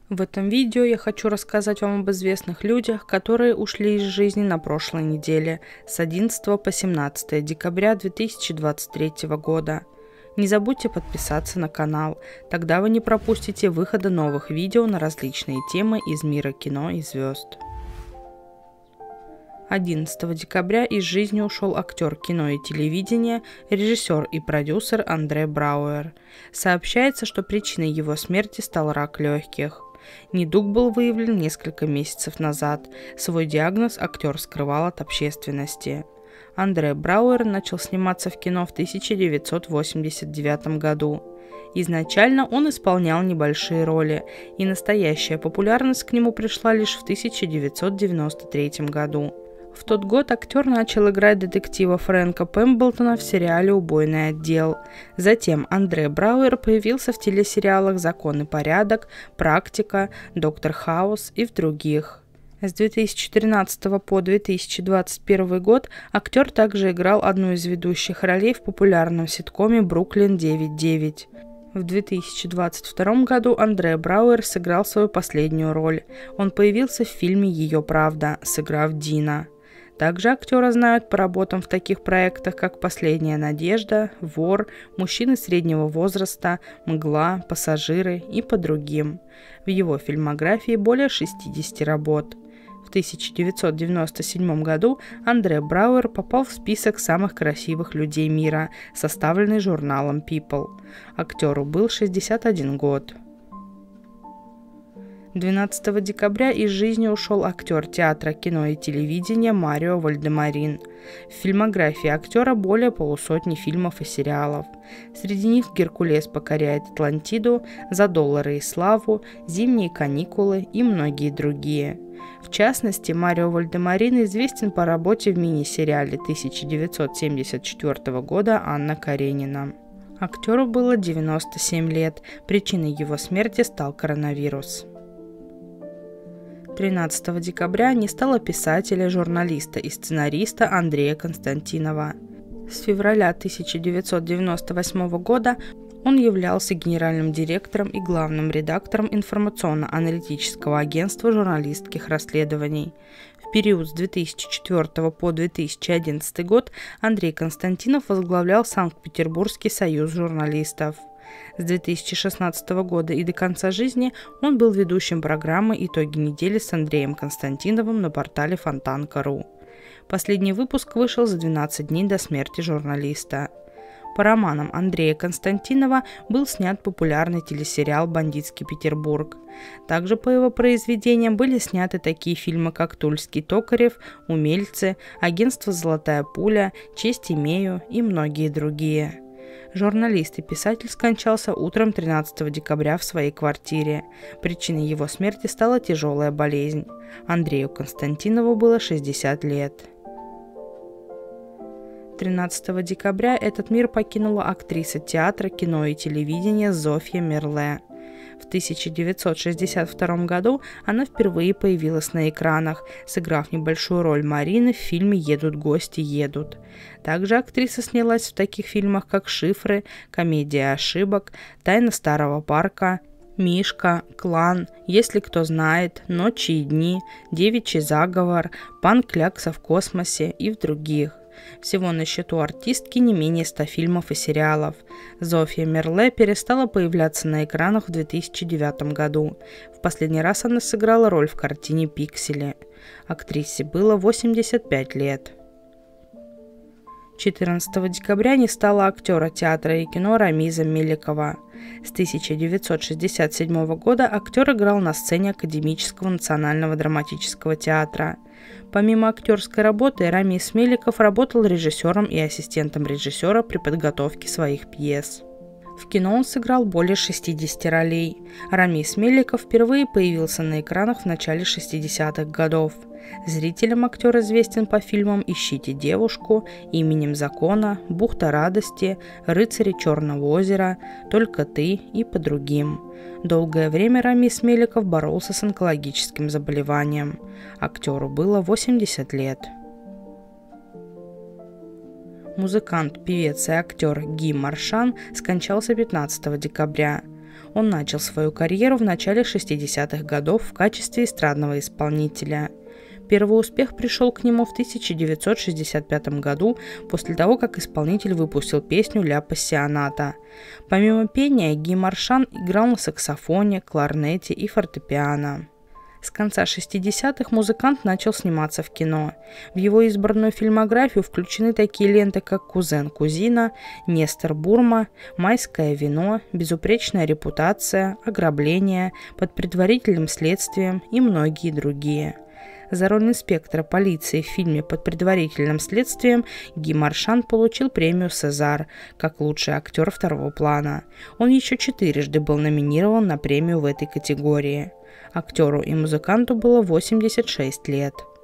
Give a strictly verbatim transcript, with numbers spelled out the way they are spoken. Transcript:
В этом видео я хочу рассказать вам об известных людях, которые ушли из жизни на прошлой неделе с одиннадцатого по семнадцатое декабря две тысячи двадцать третьего года. Не забудьте подписаться на канал, тогда вы не пропустите выхода новых видео на различные темы из мира кино и звезд. одиннадцатого декабря из жизни ушел актер кино и телевидения, режиссер и продюсер Андре Брауэр. Сообщается, что причиной его смерти стал рак легких. Недуг был выявлен несколько месяцев назад. Свой диагноз актер скрывал от общественности. Андре Брауэр начал сниматься в кино в тысяча девятьсот восемьдесят девятом году. Изначально он исполнял небольшие роли, и настоящая популярность к нему пришла лишь в тысяча девятьсот девяносто третьем году. В тот год актер начал играть детектива Фрэнка Пемблтона в сериале «Убойный отдел». Затем Андре Брауэр появился в телесериалах «Закон и порядок», «Практика», «Доктор Хаус» и в других. С две тысячи тринадцатого по две тысячи двадцать первый год актер также играл одну из ведущих ролей в популярном ситкоме «Бруклин девять девять». В две тысячи двадцать втором году Андре Брауэр сыграл свою последнюю роль. Он появился в фильме «Ее правда», сыграв Дина. Также актера знают по работам в таких проектах, как «Последняя надежда», «Вор», «Мужчины среднего возраста», «Мгла», «Пассажиры» и по другим. В его фильмографии более шестидесяти работ. В тысяча девятьсот девяносто седьмом году Андре Брауэр попал в список самых красивых людей мира, составленный журналом People. Актеру был шестьдесят один год. двенадцатого декабря из жизни ушел актер театра, кино и телевидения Марио Вальдемарин. В фильмографии актера более полусотни фильмов и сериалов. Среди них «Геркулес покоряет Атлантиду», «За доллары и славу», «Зимние каникулы» и многие другие. В частности, Марио Вальдемарин известен по работе в мини-сериале тысяча девятьсот семьдесят четвёртого года «Анна Каренина». Актеру было девяносто семь лет, причиной его смерти стал коронавирус. тринадцатого декабря не стало писателя, журналиста и сценариста Андрея Константинова. С февраля тысяча девятьсот девяносто восьмого года он являлся генеральным директором и главным редактором информационно-аналитического агентства журналистских расследований. В период с две тысячи четвёртого по две тысячи одиннадцатый год Андрей Константинов возглавлял Санкт-Петербургский союз журналистов. С две тысячи шестнадцатого года и до конца жизни он был ведущим программы «Итоги недели» с Андреем Константиновым на портале фонтан точка ру. Последний выпуск вышел за двенадцать дней до смерти журналиста. По романам Андрея Константинова был снят популярный телесериал «Бандитский Петербург». Также по его произведениям были сняты такие фильмы, как «Тульский Токарев», «Умельцы», «Агентство «Золотая пуля», «Честь имею» и многие другие. Журналист и писатель скончался утром тринадцатого декабря в своей квартире. Причиной его смерти стала тяжелая болезнь. Андрею Константинову было шестьдесят лет. тринадцатого декабря этот мир покинула актриса театра, кино и телевидения Зофья Мерле. В тысяча девятьсот шестьдесят втором году она впервые появилась на экранах, сыграв небольшую роль Марины в фильме «Едут гости, едут». Также актриса снялась в таких фильмах, как «Шифры», «Комедия ошибок», «Тайна старого парка», «Мишка», «Клан», «Если кто знает», «Ночи и дни», «Девичий заговор», «Пан Клякса в космосе» и в других. Всего на счету артистки не менее ста фильмов и сериалов. Зофья Мерле перестала появляться на экранах в две тысячи девятом году. В последний раз она сыграла роль в картине «Пиксели». Актрисе было восемьдесят пять лет. четырнадцатого декабря не стало актера театра и кино Рамиза Меликова. С тысяча девятьсот шестьдесят седьмого года актер играл на сцене Академического национального драматического театра. Помимо актерской работы, Рамиз Меликов работал режиссером и ассистентом режиссера при подготовке своих пьес. В кино он сыграл более шестидесяти ролей. Рамиз Меликов впервые появился на экранах в начале шестидесятых годов. Зрителям актер известен по фильмам «Ищите девушку», «Именем закона», «Бухта радости», «Рыцари Черного озера», «Только ты» и по другим. Долгое время Рамиз Меликов боролся с онкологическим заболеванием. Актеру было восемьдесят лет. Музыкант, певец и актер Ги Маршан скончался пятнадцатого декабря. Он начал свою карьеру в начале шестидесятых годов в качестве эстрадного исполнителя. Первый успех пришел к нему в тысяча девятьсот шестьдесят пятом году, после того, как исполнитель выпустил песню «Ля пассионата». Помимо пения, Ги Маршан играл на саксофоне, кларнете и фортепиано. С конца шестидесятых музыкант начал сниматься в кино. В его избранную фильмографию включены такие ленты, как «Кузен-кузина», «Нестор Бурма», «Майское вино», «Безупречная репутация», «Ограбление», «Под предварительным следствием» и многие другие. За роль инспектора полиции в фильме «Под предварительным следствием» Ги Маршан получил премию «Сезар» как лучший актер второго плана. Он еще четырежды был номинирован на премию в этой категории. Актеру и музыканту было восемьдесят шесть лет.